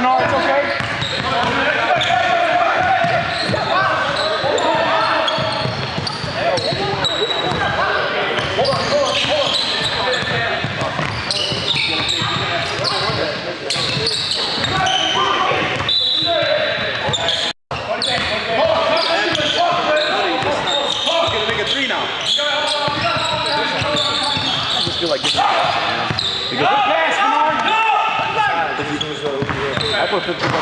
Fenard, it's okay. I put 51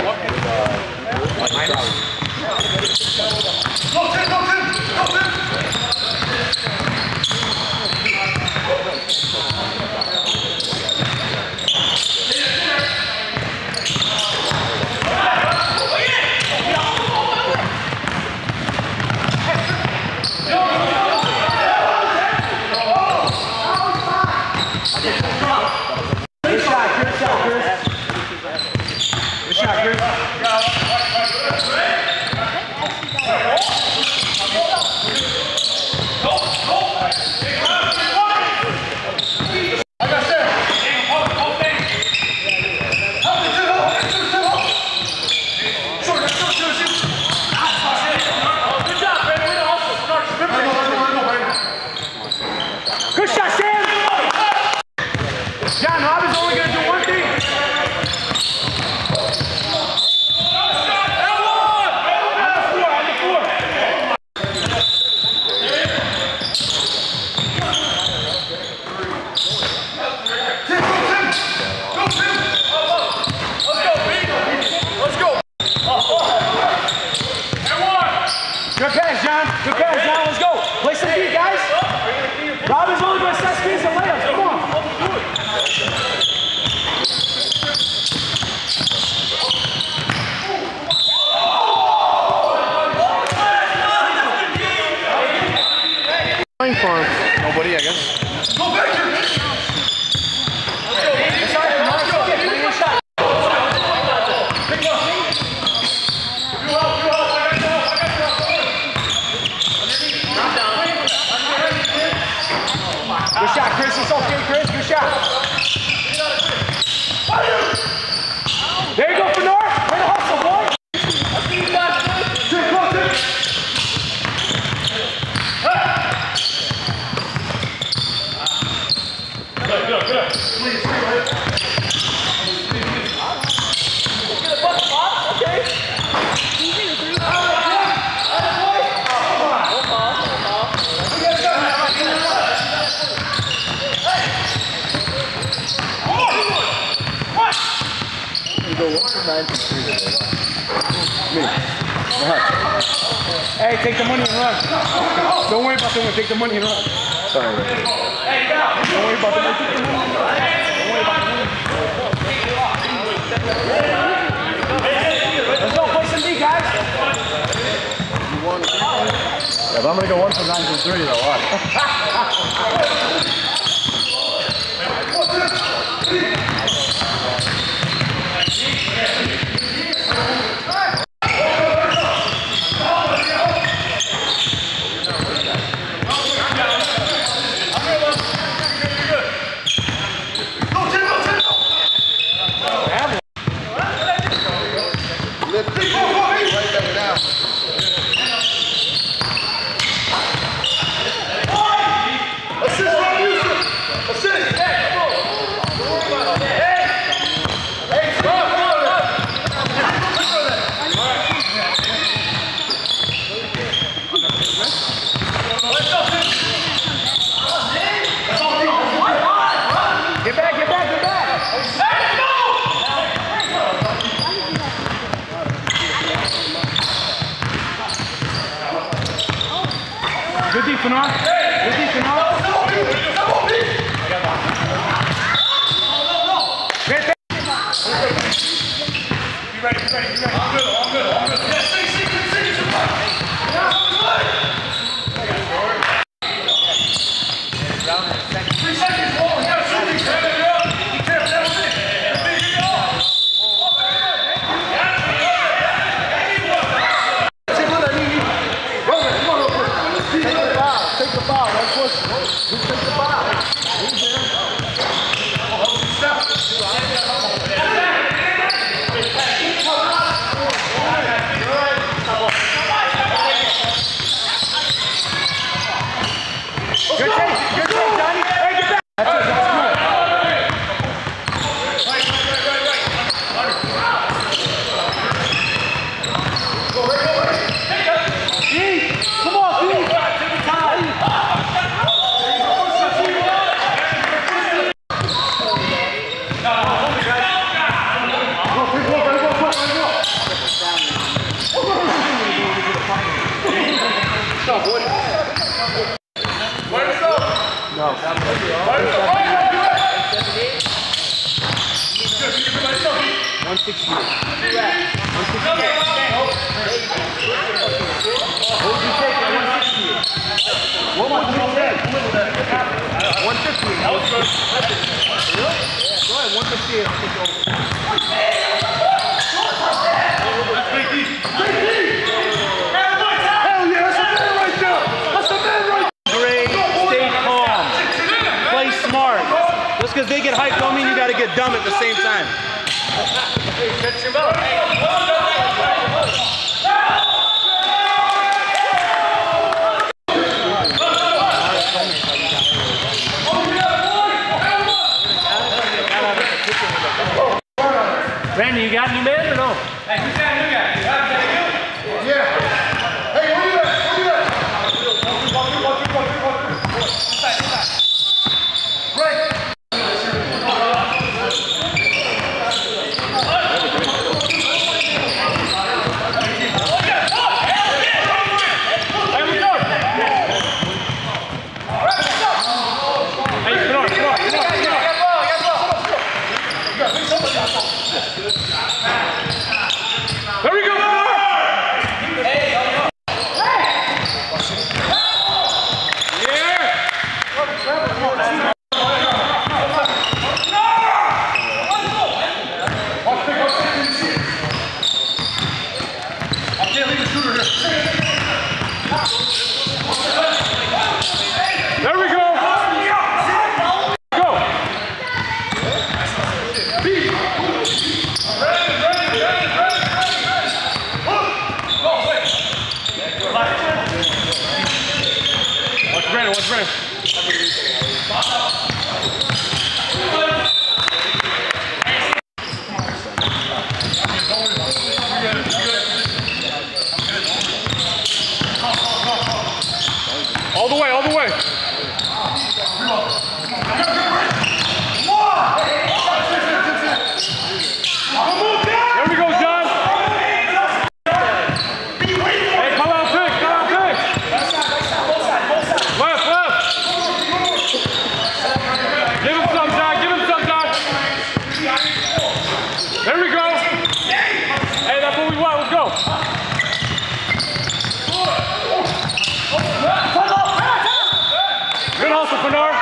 Nobody, I guess. Go back here! Good shot, Chris. It's okay, Chris. Good shot. There you go, Fenard. Way to hustle, boy. Hey, take the money and run. Don't worry about the money. Take the money and run. Sorry. Don't worry about the money. Take the money and run. Don't worry about the money. Let's go. Play some D, guys. Yeah, but I'm going to go 1 for 9 from 3 though. Watch. Good deep, Fenard. Good deep, Fenard. Be ready, be ready, be ready. I'm good, I'm good, I'm good. Yeah, sing. 3 seconds, Wall. You gotta shoot these. Be careful, that was it. Take the foul, don't push. Just take the foul. 168. 168. What would you take at 168? What would you take? 158. That was good. Really? Go ahead, 158. I'll take it over. That's big D. Hell yeah, that's a man right there. That's a man right there. Great, stay calm. Play smart. Just because they get hyped don't mean you got to get dumb at the same time. Hey, catch him up. Randy, you got any men or no? Hey, who's that new guy? Yeah. Hey, where you at? Where you at? Right. There we go, there we go. Go. Watch Brandon, watch Brandon. All the way, all the way. There we go, John. Hey, come out big, come out big. Left, left. Give him some, John, give him some, John. There we go. Hey, that's what we want, let's go. Good hustle, Bernard.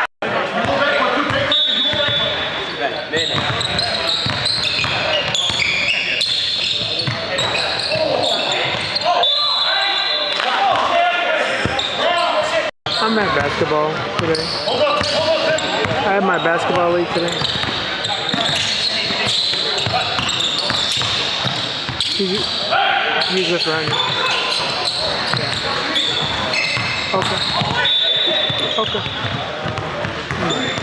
I'm at basketball today. I had my basketball league today. He's with Ryan. Yeah. Okay. Okay.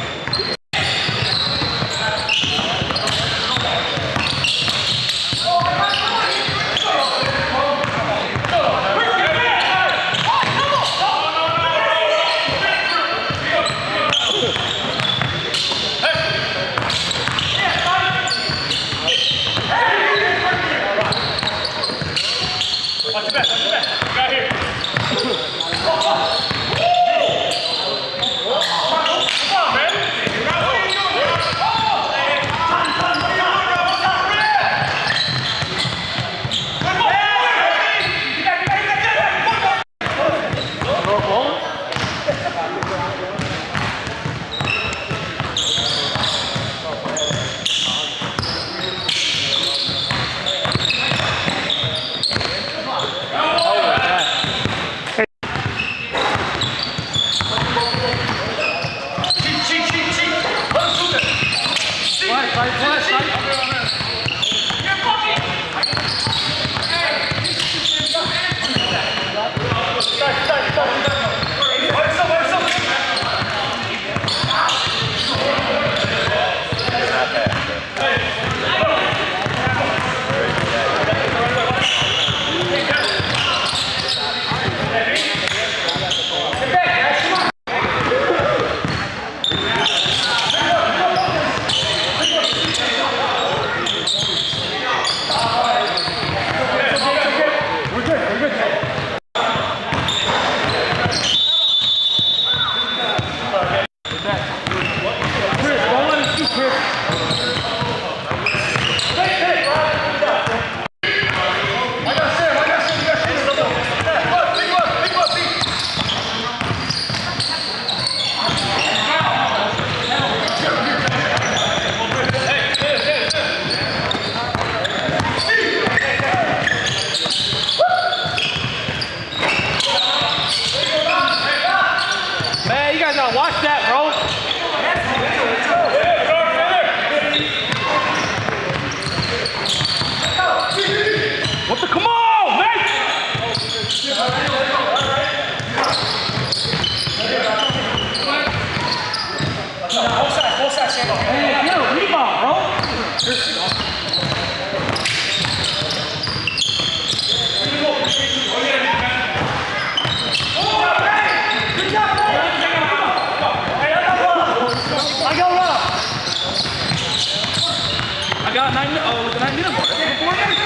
got 9 minutes. Oh, look at 9 minutes. 4 minutes.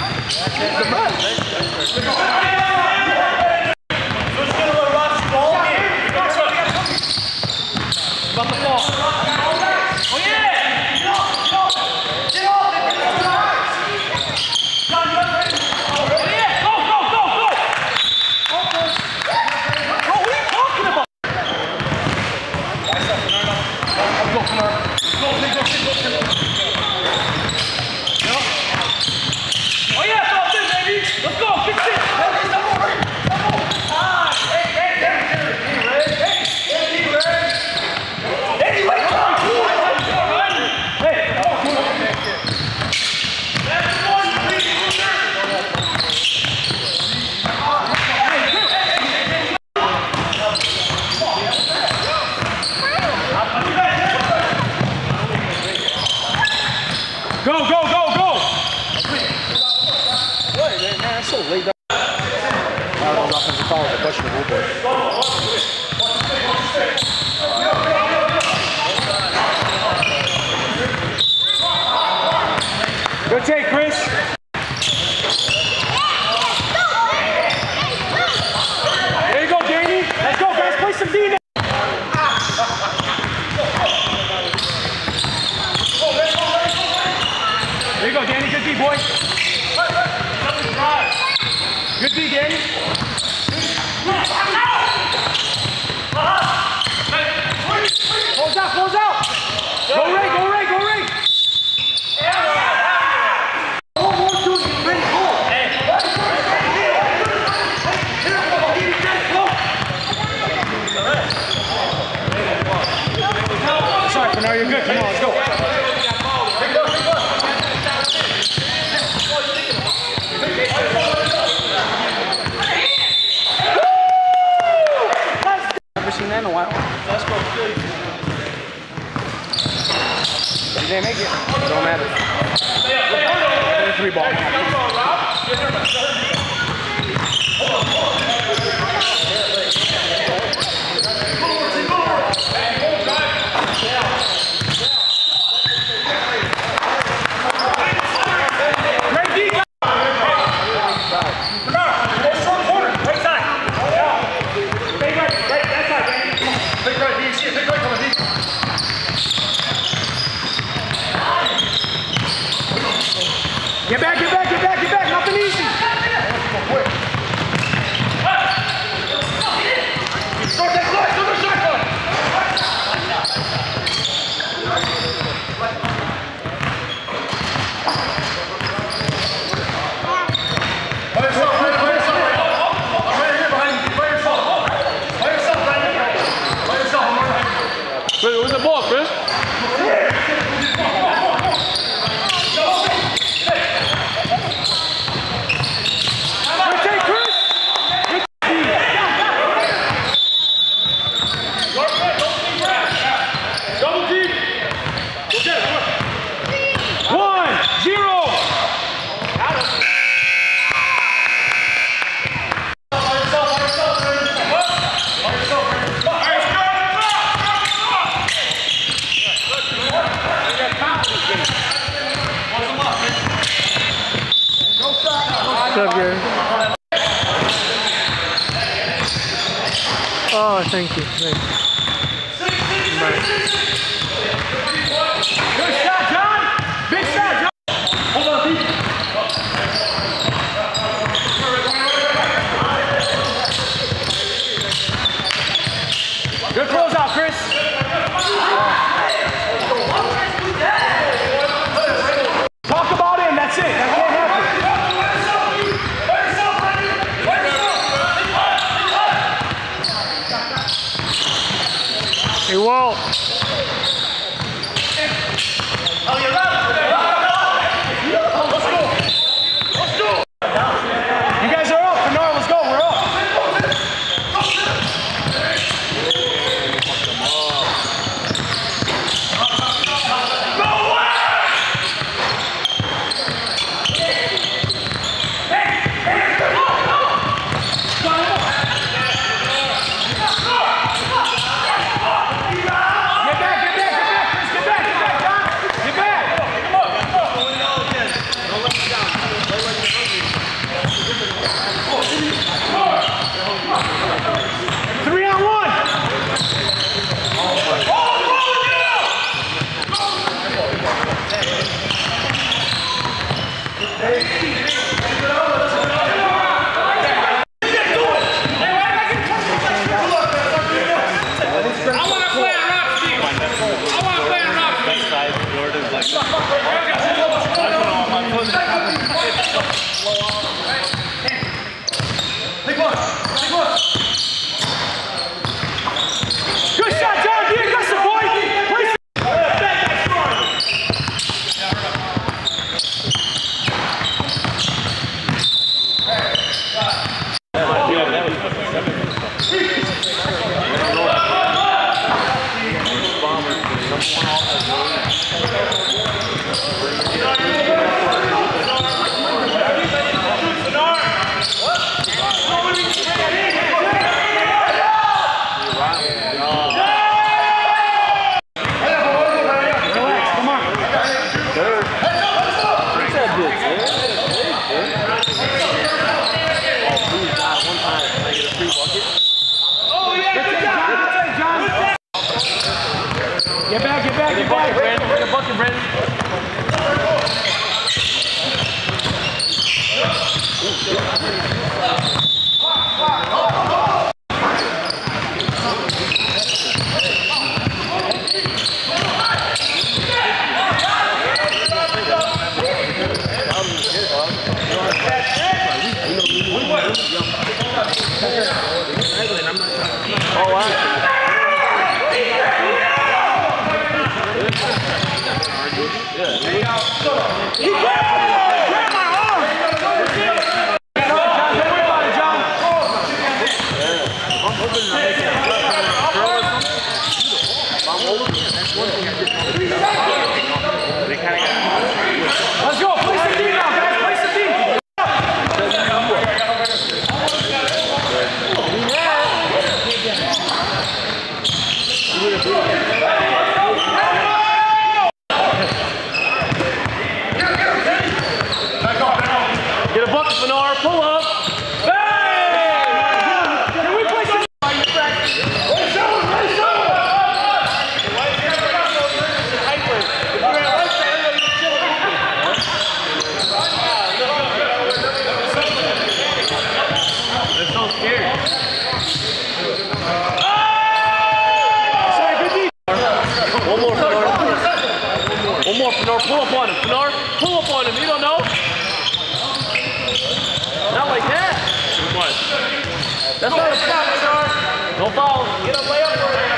Who's going to rush the ball game? About the ball. Oh, yeah! Go, go, go, go! What, man? That's so laid up. I don't know, offensive foul is a questionable, but. Good take, Chris. There you go, Jamie. Let's go, guys. Play some D now. There you go, Danny. Good D, boy. Good D, Danny. Close out, close out. Go, Ray, go, Ray, go, Ray. Sorry, for now you're good. Come on, let's go. Never seen that in a while. Let's go. You didn't make it. It don't matter. 3 ball. Get back, get back, get back, get back. Nothing easy. Start that play, start the shot play. Play yourself, play yourself. I'm right here behind you. Play yourself. Play yourself, Brandon. Play yourself, I'm right behind you. Wait, where's the ball, Chris? What's up, Gary? Oh, thank you. Thank you. Bye. Good shot, John. Big shot, John. Hold on, Pete. Good close out, Chris. Talk about it, and that's it. That can't happen. Oh, wow. Let's go. Place the D now, guys. Place the D. Get a bucket, Fennar. Pull up. Bang! Can we place the They're so scared. One more, Fennar. One more, Fennar. Pull up on him. Fennar, pull up on him. You don't know? Not like that. Too much. That's not a foul, Fennar. No foul. Get up, lay up for it.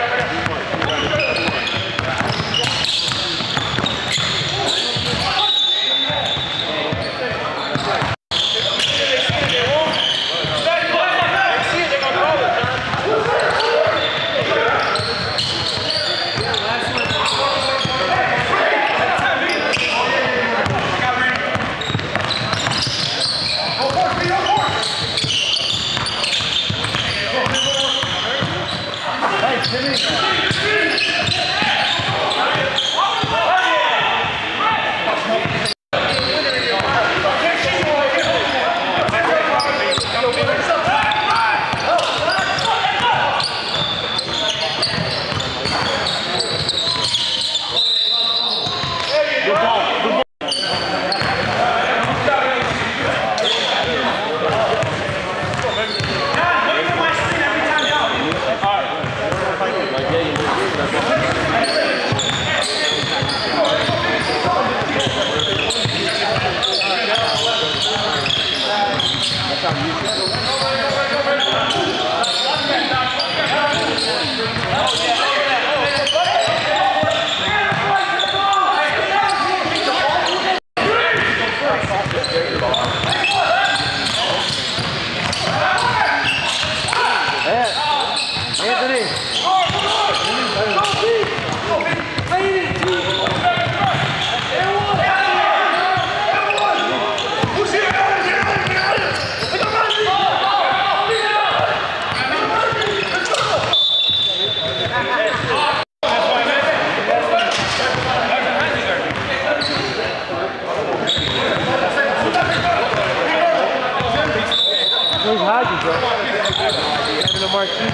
Where's Haji, bro? Having a martini.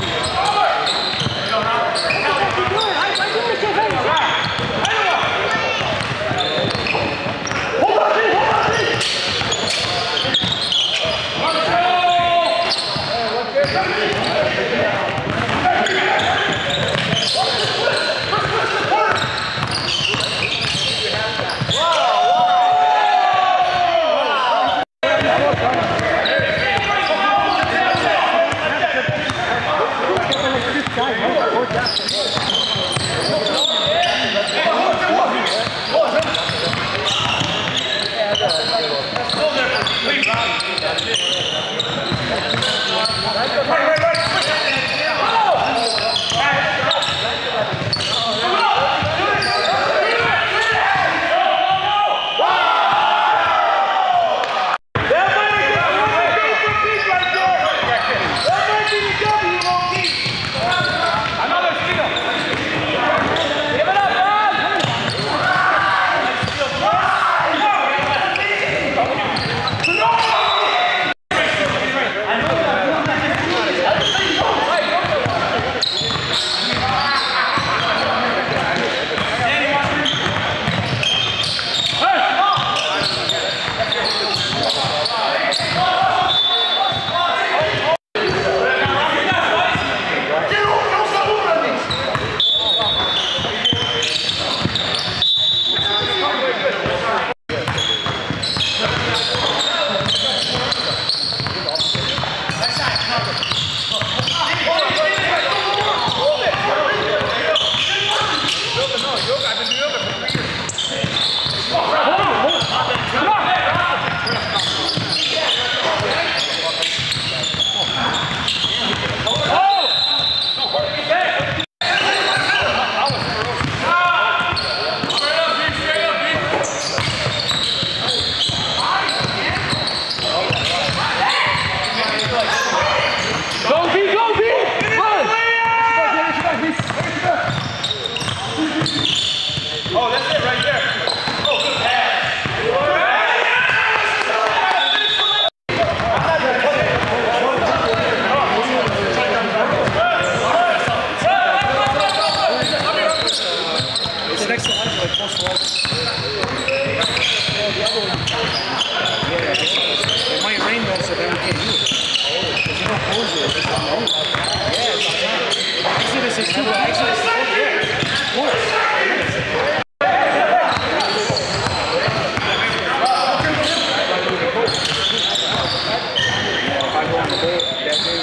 It might rain though, so then we can't use it. Because you don't close it. It's on the roof. Yeah, it's outside. Exodus is too, but Exodus is of course. If I go on the boat, that day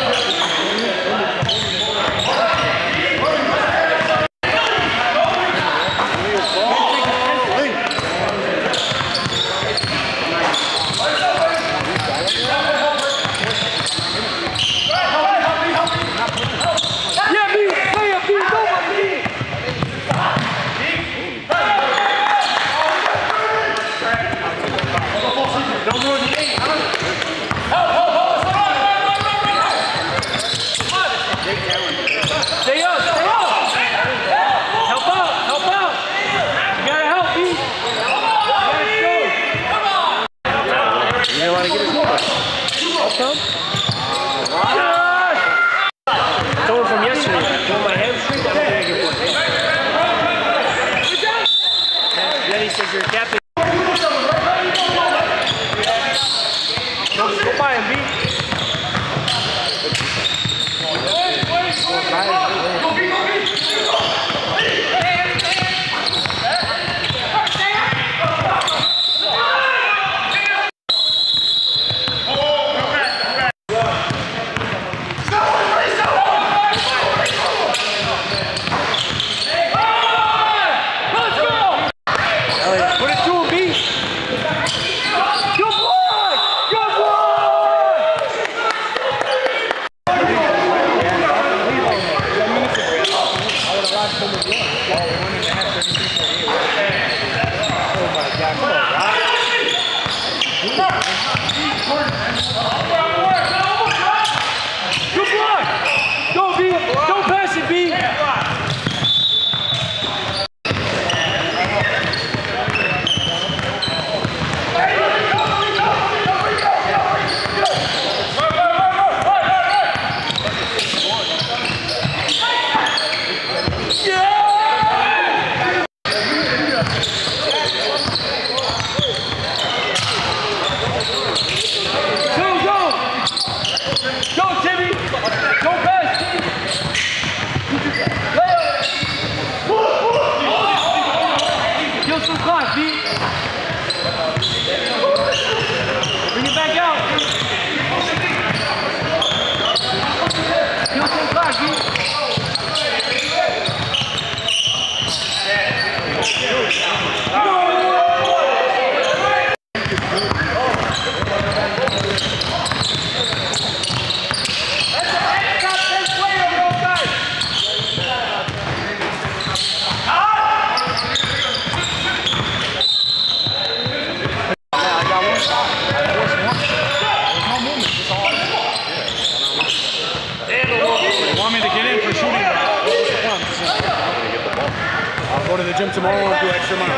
tomorrow we'll do extra mile.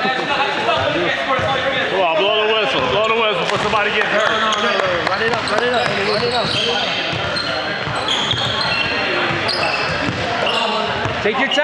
Come on, blow the whistle. Blow the whistle before somebody gets hurt. Run it up, run it up, run it up. Take your time.